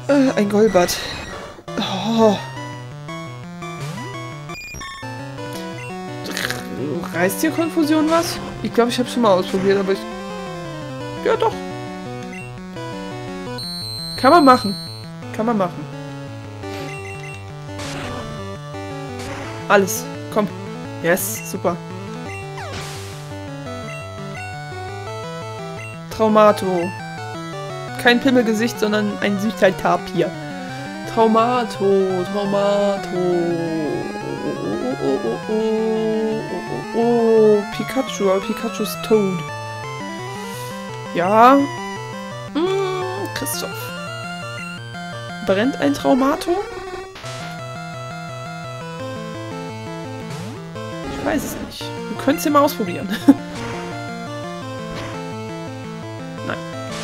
Ein Golbat. Oh. Reißt dir Konfusion was? Ich glaube, ich habe schon mal ausprobiert, aber ich... Ja, doch. Kann man machen. Kann man machen. Alles. Komm. Yes, super. Traumato. Kein Pimmelgesicht, sondern ein süßer Tapir. Traumato. Oh, Pikachu, aber Pikachu ist tot. Ja. Christoph. Brennt ein Traumato? Ich weiß es nicht. Wir können es ja mal ausprobieren. Nein.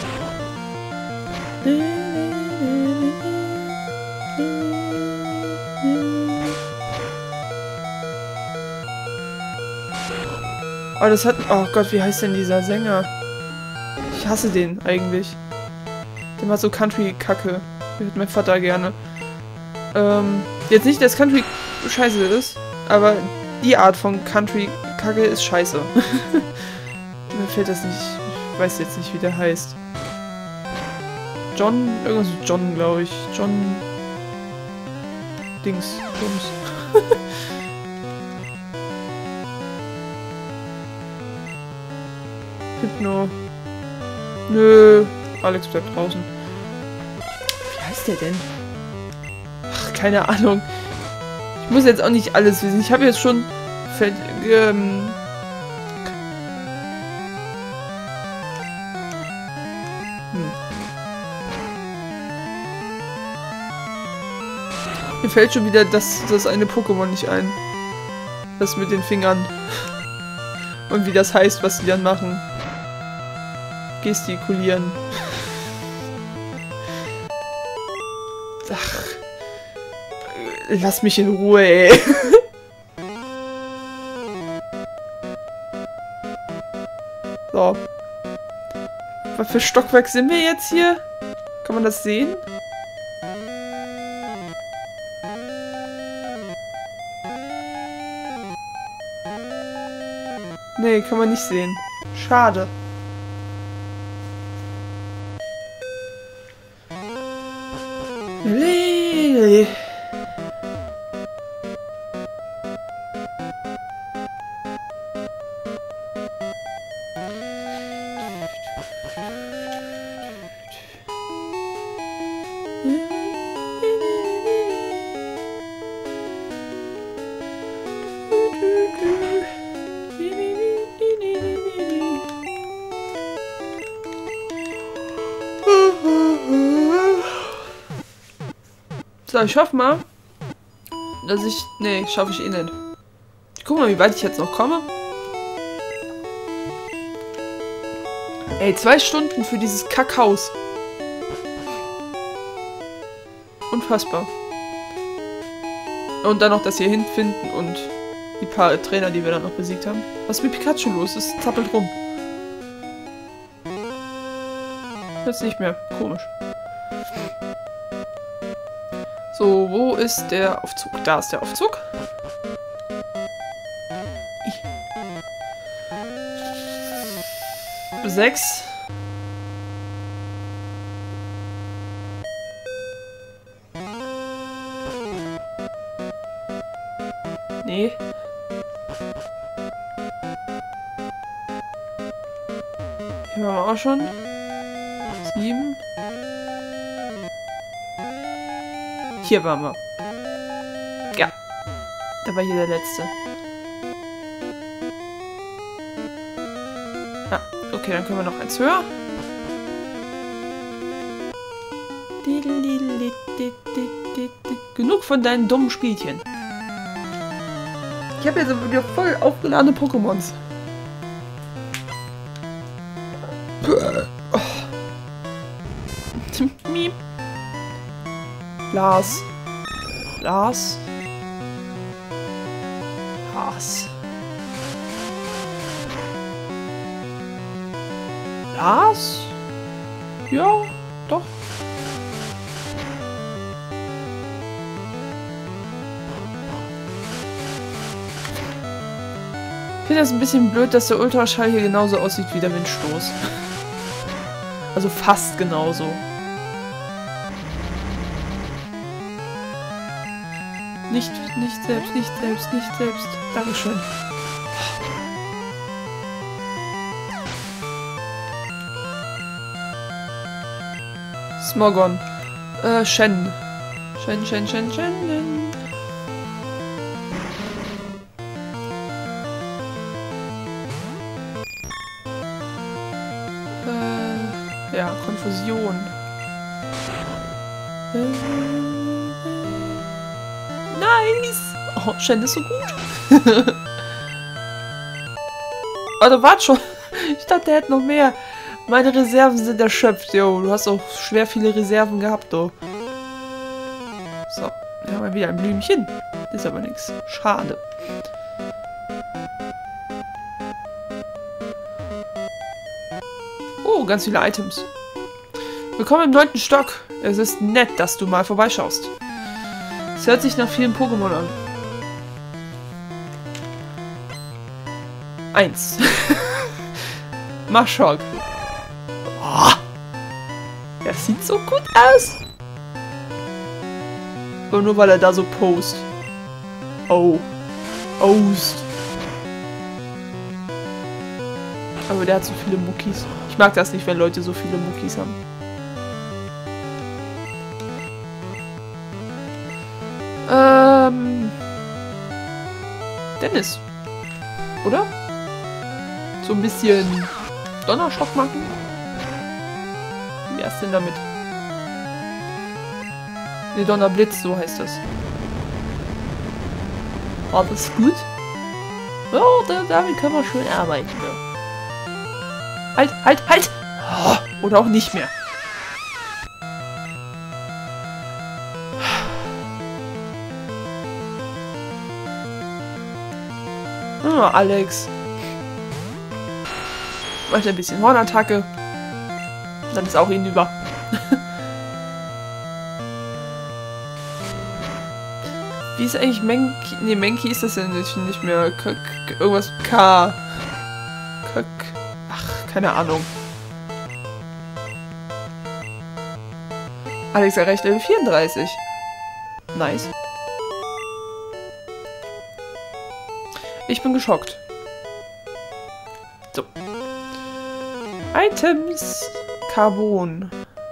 Oh, das hat... Oh Gott, wie heißt denn dieser Sänger? Ich hasse den eigentlich. Der macht so Country-Kacke. Das hört mein Vater gerne. Jetzt nicht, dass Country scheiße ist, aber die Art von Country-Kacke ist scheiße. Mir fällt das nicht... Ich weiß jetzt nicht, wie der heißt. John... Irgendwas mit John, glaube ich. John... Dings. Bums. Hypno. Nö. Alex bleibt draußen. Wie heißt der denn? Ach, keine Ahnung. Ich muss jetzt auch nicht alles wissen. Ich habe jetzt schon... Mir fällt schon wieder das eine Pokémon nicht ein. Das mit den Fingern. Und wie das heißt, was die dann machen. Gestikulieren. Ach. Lass mich in Ruhe, ey. So. Was für Stockwerk sind wir jetzt hier? Kann man das sehen? Nee, kann man nicht sehen. Schade. So, ich hoffe mal, dass ich... Nee, schaffe ich eh nicht. Ich gucke mal, wie weit ich jetzt noch komme. Ey, 2 Stunden für dieses Kackhaus. Unfassbar. Und dann noch das hier hinfinden und die paar Trainer, die wir dann noch besiegt haben. Was ist mit Pikachu los? Es zappelt rum. Jetzt nicht mehr. Komisch. So, wo ist der Aufzug? Da ist der Aufzug. 6. Nee. Hier waren wir auch schon. 7. Hier waren wir. Ja. Da war hier der letzte. Ah, okay, dann können wir noch eins höher. Genug von deinen dummen Spielchen. Ich habe jetzt wieder voll aufgeladene Pokémons. Oh. Miep. Lars. Lars. Lars. Lars? Ja, doch. finde das ein bisschen blöd, dass der Ultraschall hier genauso aussieht wie der Windstoß. Also fast genauso. Nicht selbst, nicht selbst, nicht selbst. Dankeschön. Smogon. Shen. Shen. Ja, Konfusion. Nice! Oh, Shen ist so gut. Also, warte schon. Ich dachte, der hätte noch mehr. Meine Reserven sind erschöpft, yo. Du hast auch schwer viele Reserven gehabt, do. So, wir haben wieder ein Blümchen. Ist aber nichts. Schade. Oh, ganz viele Items. Willkommen im 9. Stock. Es ist nett, dass du mal vorbeischaust. Es hört sich nach vielen Pokémon an. 1. Maschok. Oh, das sieht so gut aus. Aber nur weil er da so post. Oh. Ost. Aber der hat so viele Muckis. Ich mag das nicht, wenn Leute so viele Muckis haben. Dennis. Oder? So ein bisschen Donnerschock machen? Wie wär's denn damit? Ne, Donnerblitz, so heißt das. War das gut? Oh, damit können wir schön arbeiten. Ja. Halt! Oh, oder auch nicht mehr. Oh, Alex. Macht ein bisschen Hornattacke. Dann ist auch ihn über. Wie ist eigentlich Menki? Ne, Menki ist das ja nicht mehr. Irgendwas K. Ach, keine Ahnung. Alex erreicht Level 34. Nice. Ich bin geschockt. So. Items. Carbon.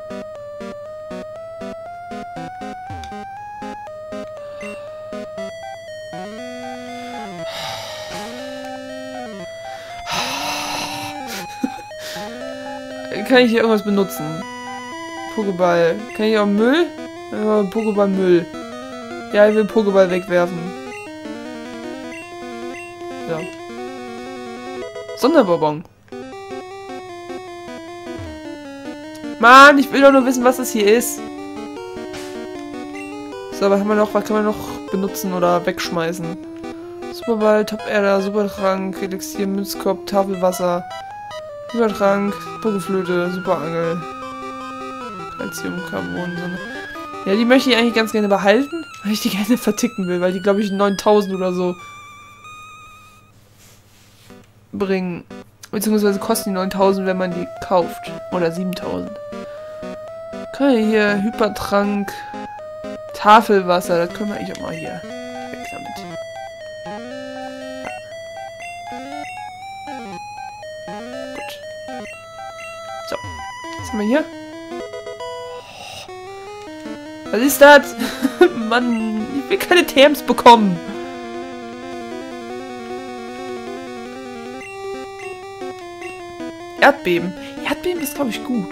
Kann ich hier irgendwas benutzen? Pokéball. Kann ich auch Müll? Pokéball Müll. Ja, ich will Pokéball wegwerfen. Ja. Sonderbonbon. Mann, ich will doch nur wissen, was das hier ist. So, was kann man noch benutzen oder wegschmeißen? Superball, Top-Erder, Supertrank, Elixier, Münzkorb, Tafelwasser, Supertrank, Pokeflöte, Superangel, Calcium, Carbon, so. Ja, die möchte ich eigentlich ganz gerne behalten, weil ich die gerne verticken will, weil die, glaube ich, 9000 oder so bringen. Beziehungsweise kosten die 9000, wenn man die kauft. Oder 7000. Okay, hier Hypertrank, Tafelwasser, das können wir eigentlich auch mal hier weg damit. Gut. So, was haben wir hier? Was ist das? Mann, ich will keine TMs bekommen. Erdbeben. Erdbeben ist, glaube ich, gut.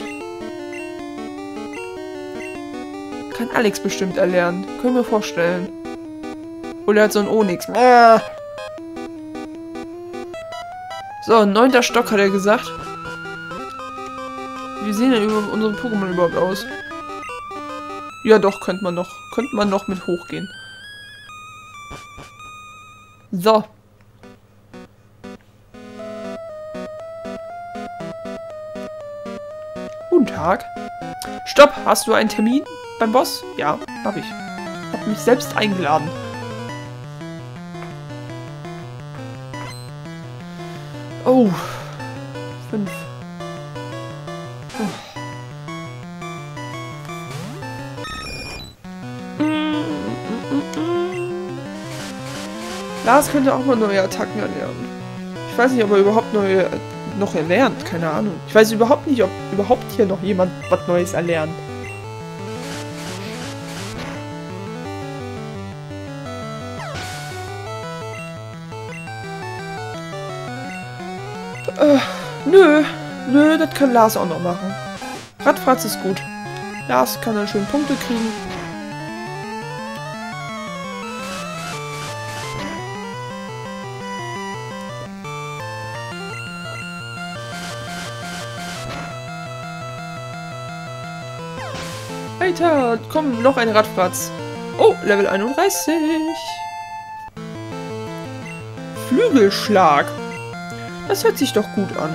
Kann Alex bestimmt erlernen. Können wir vorstellen. Oder hat so ein Onyx. So, 9. Stock hat er gesagt. Wie sehen denn unsere Pokémon überhaupt aus? Ja doch, könnte man noch mit hochgehen. So. Guten Tag. Stopp, hast du einen Termin beim Boss? Ja, hab ich. Hab mich selbst eingeladen. Oh. 5. Lars könnte auch mal neue Attacken erlernen. Ich weiß nicht, ob er überhaupt neue noch erlernt. Keine Ahnung. Ich weiß überhaupt nicht, ob überhaupt hier noch jemand was Neues erlernt. Nö. Nö, das kann Lars auch noch machen. Radfratz ist gut. Lars kann dann schön Punkte kriegen. Weiter, komm, noch ein Radfratz. Oh, Level 31. Flügelschlag. Das hört sich doch gut an.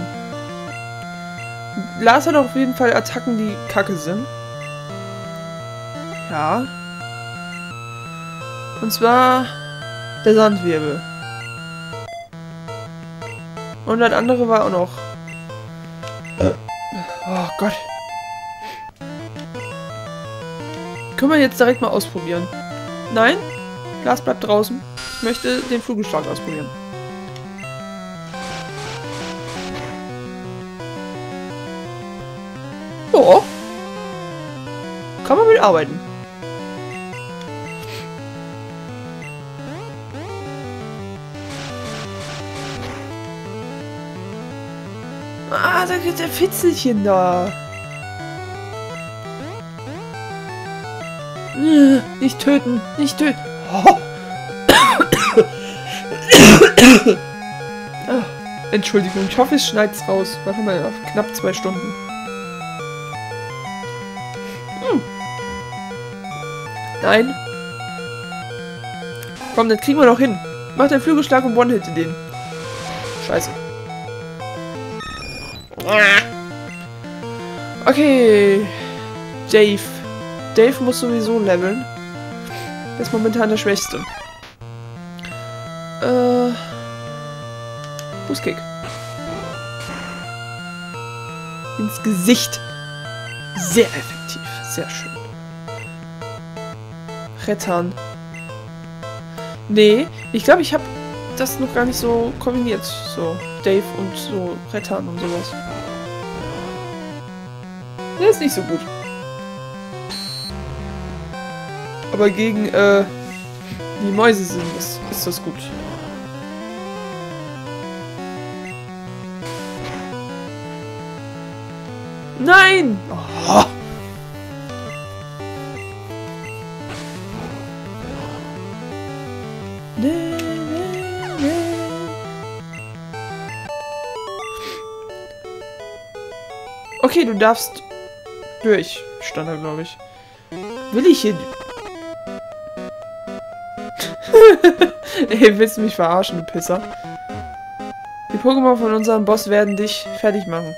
Lars hat auf jeden Fall Attacken, die kacke sind. Ja. Und zwar der Sandwirbel. Und das andere war auch noch. Oh Gott. Können wir jetzt direkt mal ausprobieren? Nein? Lars bleibt draußen. Ich möchte den Flügelschlag ausprobieren. Oh. Kann man mit arbeiten. Ah, da geht der Fitzelchen da. Nicht töten, nicht töten. Oh. Ah, Entschuldigung, ich hoffe, es schneit's raus. Was haben wir noch? Knapp 2 Stunden. Nein. Komm, das kriegen wir noch hin. Mach den Flügelschlag und one-hitte den. Scheiße. Okay. Dave. Dave muss sowieso leveln. Der ist momentan der Schwächste. Fußkick. Ins Gesicht. Sehr effektiv. Sehr schön. Rettern. Nee, ich glaube, ich habe das noch gar nicht so kombiniert. So, Dave und so Rettern und sowas. Der ist nicht so gut. Aber gegen, die Mäuse ist das gut. Nein! Oh. Okay, du darfst durch. Stand da, glaube ich. Will ich hier... Ey, willst du mich verarschen, du Pisser? Die Pokémon von unserem Boss werden dich fertig machen.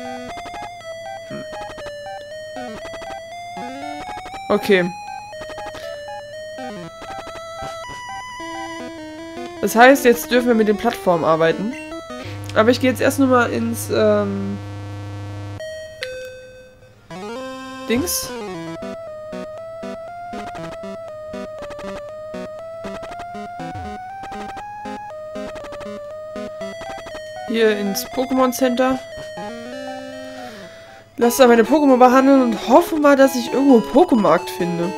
Okay. Das heißt, jetzt dürfen wir mit den Plattformen arbeiten. Aber ich gehe jetzt erst nur mal ins, Dings. Hier ins Pokémon Center. Lass da meine Pokémon behandeln und hoffe mal, dass ich irgendwo einen Pokémarkt finde.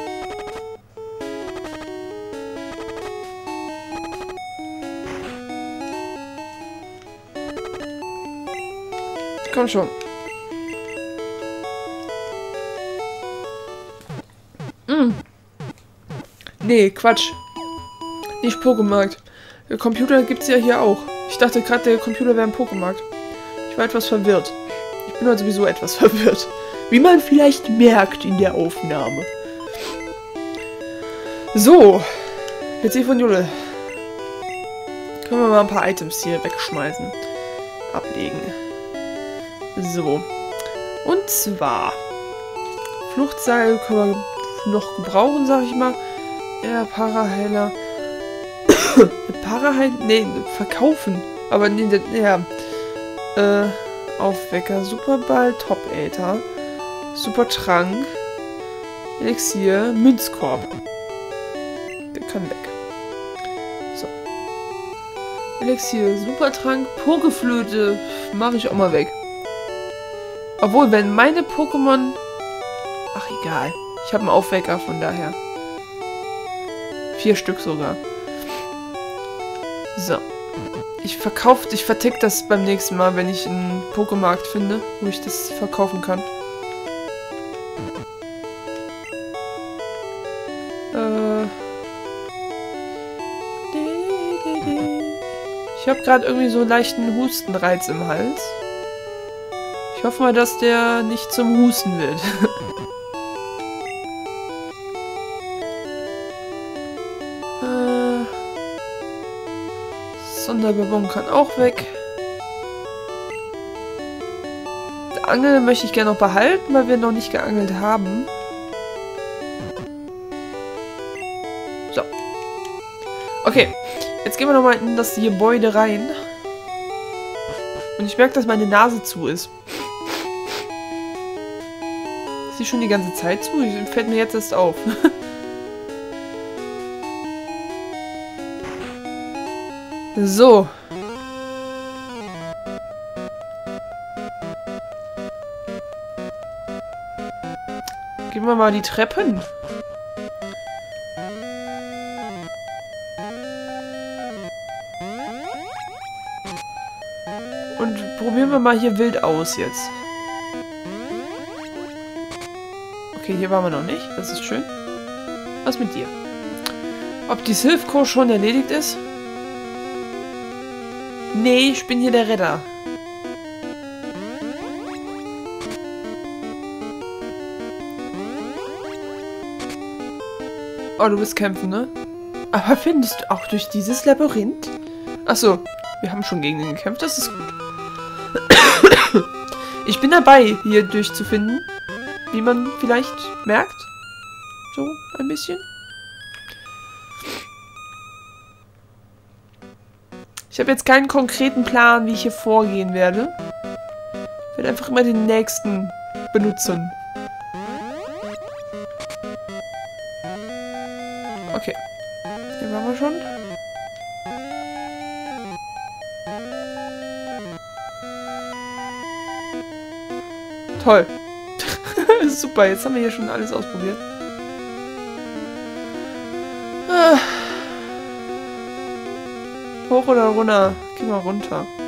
Komm schon. Nee, Quatsch. Nicht Pokémarkt. Der Computer gibt's ja hier auch. Ich dachte gerade, der Computer wäre ein Pokémarkt. Ich war etwas verwirrt. Ich bin heute sowieso etwas verwirrt. Wie man vielleicht merkt in der Aufnahme. So. PC von Jule. Können wir mal ein paar Items hier wegschmeißen. Ablegen. So. Und zwar. Fluchtseil können wir noch gebrauchen, sag ich mal. Ja, Paraheiler. Paraheiler? Nee, verkaufen. Aber nee, ja. Aufwecker, Superball, Top-Äther, Supertrank, Elixier, Münzkorb. Der kann weg. So. Elixier, Supertrank, Pokeflöte mache ich auch mal weg. Obwohl, wenn meine Pokémon... Ach, egal. Ich habe einen Aufwecker, von daher. 4 Stück sogar. So. Ich vertick das beim nächsten Mal, wenn ich einen Pokémarkt finde, wo ich das verkaufen kann. Ich habe gerade irgendwie so einen leichten Hustenreiz im Hals. Ich hoffe mal, dass der nicht zum Husten wird. Sonderbebon kann auch weg. Die Angel möchte ich gerne noch behalten, weil wir noch nicht geangelt haben. So. Okay. Jetzt gehen wir nochmal in das Gebäude rein. Und ich merke, dass meine Nase zu ist. Ist sie schon die ganze Zeit zu? Fällt mir jetzt erst auf. So. Gehen wir mal die Treppen. Und probieren wir mal hier wild aus jetzt. Okay, hier waren wir noch nicht. Das ist schön. Was mit dir? Ob die Silphco schon erledigt ist? Nee, ich bin hier der Retter. Oh, du willst kämpfen, ne? Aber findest du auch durch dieses Labyrinth? Achso, wir haben schon gegen ihn gekämpft, das ist gut. Ich bin dabei, hier durchzufinden. Wie man vielleicht merkt. So, ein bisschen. Ich habe jetzt keinen konkreten Plan, wie ich hier vorgehen werde. Ich werde einfach immer den nächsten benutzen. Okay. Hier waren wir schon. Toll. Super, jetzt haben wir hier schon alles ausprobiert. Hoch oder runter? Geh mal runter.